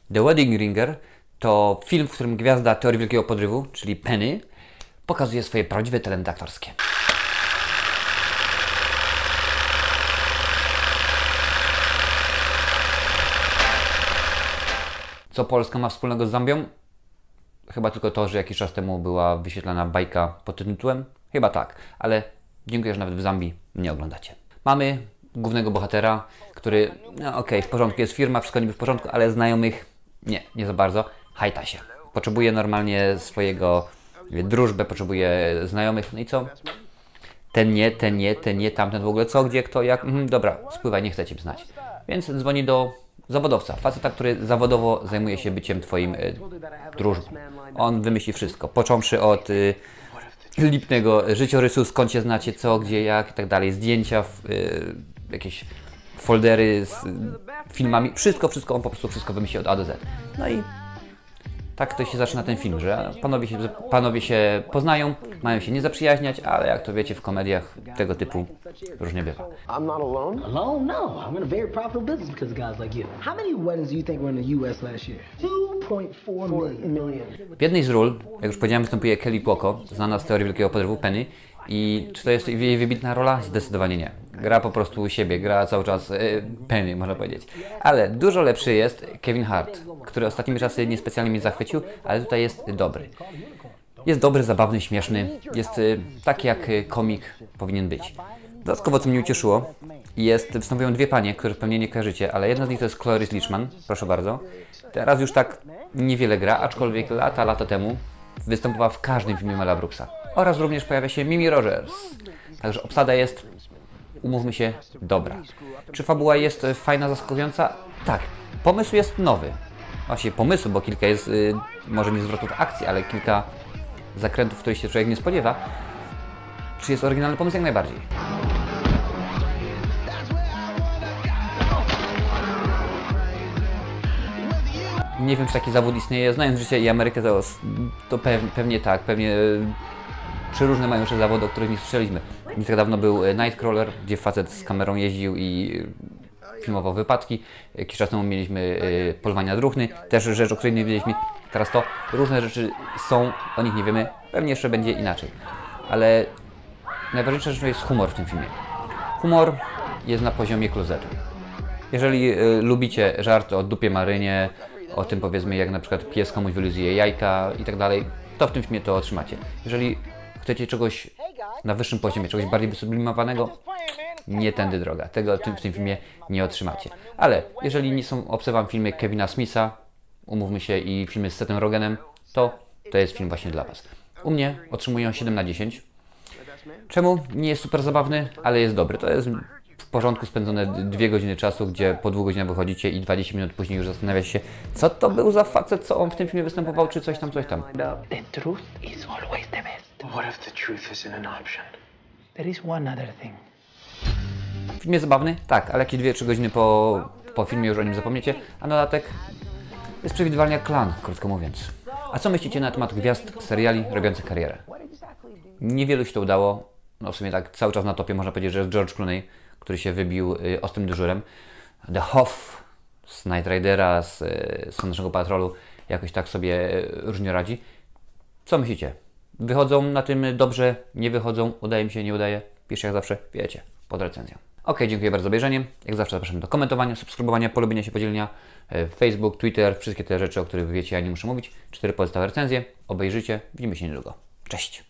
The Wedding Ringer to film, w którym gwiazda Teorii Wielkiego Podrywu, czyli Penny, pokazuje swoje prawdziwe talenty aktorskie. Co Polska ma wspólnego z Zambią? Chyba tylko to, że jakiś czas temu była wyświetlana bajka pod tym tytułem. Chyba tak, ale dziękuję, że nawet w Zambii mnie oglądacie. Mamy głównego bohatera, który, no okej, w porządku, jest firma, wszystko niby w porządku, ale znajomych nie za bardzo. Hajta się. Potrzebuje normalnie swojego drużbę, potrzebuje znajomych, no i co? Ten nie, tamten w ogóle, co, gdzie, kto, jak, dobra, spływaj, nie chcę Cię znać. Więc dzwoni do zawodowca, faceta, który zawodowo zajmuje się byciem Twoim drużbą. On wymyśli wszystko, począwszy od lipnego życiorysu, skąd się znacie, co, gdzie, jak i tak dalej, zdjęcia, jakieś foldery z filmami, wszystko, on po prostu wszystko wymyśli od A do Z. No i tak to się zaczyna ten film, że panowie się poznają, mają się nie zaprzyjaźniać, ale jak to wiecie w komediach tego typu różnie bywa. I'm not alone. Alone? No. I'm in a very profitable business because of guys like you. How many weddings do you think were in the U.S. last year? 2.4 million. W jednej z ról, jak już powiedziałem, występuje Kelly Cuoco, znana z Teorii Wielkiego Podrywu, Penny. I czy to jest jej wybitna rola? Zdecydowanie nie. Gra po prostu siebie, gra cały czas Penny, można powiedzieć. Ale dużo lepszy jest Kevin Hart, który ostatnimi czasy niespecjalnie mnie zachwycił, ale tutaj jest dobry. Jest dobry, zabawny, śmieszny. Jest taki, jak komik powinien być. Dodatkowo, co mnie ucieszyło, występują dwie panie, które pewnie nie kojarzycie, ale jedna z nich to jest Cloris Leachman, proszę bardzo. Teraz już tak niewiele gra, aczkolwiek lata temu występowała w każdym filmie Mela Brooksa. Oraz również pojawia się Mimi Rogers. Także obsada jest, umówmy się, dobra. Czy fabuła jest fajna, zaskakująca? Tak. Pomysł jest nowy. Właściwie pomysł, bo kilka jest, może nie zwrotów akcji, ale kilka zakrętów, których się człowiek nie spodziewa. Czy jest oryginalny pomysł? Jak najbardziej. Nie wiem, czy taki zawód istnieje. Znając życie i Amerykę, to pewnie tak. Pewnie przeróżne mają jeszcze zawody, o których nie słyszeliśmy. Nie tak dawno był Nightcrawler, gdzie facet z kamerą jeździł i filmował wypadki. Jakiś czas temu mieliśmy polowania druchny, też rzecz, o której nie wiedzieliśmy. Teraz to różne rzeczy są, o nich nie wiemy. Pewnie jeszcze będzie inaczej. Ale najważniejsza rzecz jest humor w tym filmie. Humor jest na poziomie klozetu. Jeżeli lubicie żarty o dupie Marynie, o tym powiedzmy, jak na przykład pies komuś wyluzuje jajka i tak dalej, to w tym filmie to otrzymacie. Jeżeli chcecie czegoś na wyższym poziomie, czegoś bardziej wysublimowanego, nie tędy droga. Tego w tym filmie nie otrzymacie. Ale jeżeli nie są obce Wam filmy Kevina Smitha, umówmy się, i filmy z Sethem Rogenem, to jest film właśnie dla Was. U mnie otrzymują 7 na 10. Czemu? Nie jest super zabawny, ale jest dobry. To jest w porządku spędzone 2 godziny czasu, gdzie po 2 godzinach wychodzicie i 20 minut później już zastanawiacie się, co to był za facet, co on w tym filmie występował, czy coś tam. The truth is always the best. What if the truth isn't an option? There is one other thing. Film jest zabawny? Tak, ale jakieś 2-3 godziny po filmie już o nim zapomniecie, a na dodatek jest przewidywalnie jak klan, krótko mówiąc. A co myślicie na temat gwiazd seriali robiących karierę? Niewielu się to udało. No w sumie tak cały czas na topie można powiedzieć, że jest George Clooney, który się wybił ostrym dyżurem. The Hoff z Knight Ridera, z Słonecznego Patrolu jakoś tak sobie różnie radzi. Co myślicie? Wychodzą na tym dobrze? Nie wychodzą? Udaje mi się, nie udaje? Piszcie jak zawsze, wiecie, pod recenzją. Ok, dziękuję bardzo za obejrzenie. Jak zawsze zapraszam do komentowania, subskrybowania, polubienia się, podzielenia. Facebook, Twitter, wszystkie te rzeczy, o których wy wiecie, ja nie muszę mówić. 4 pozostałe recenzje. Obejrzyjcie. Widzimy się niedługo. Cześć!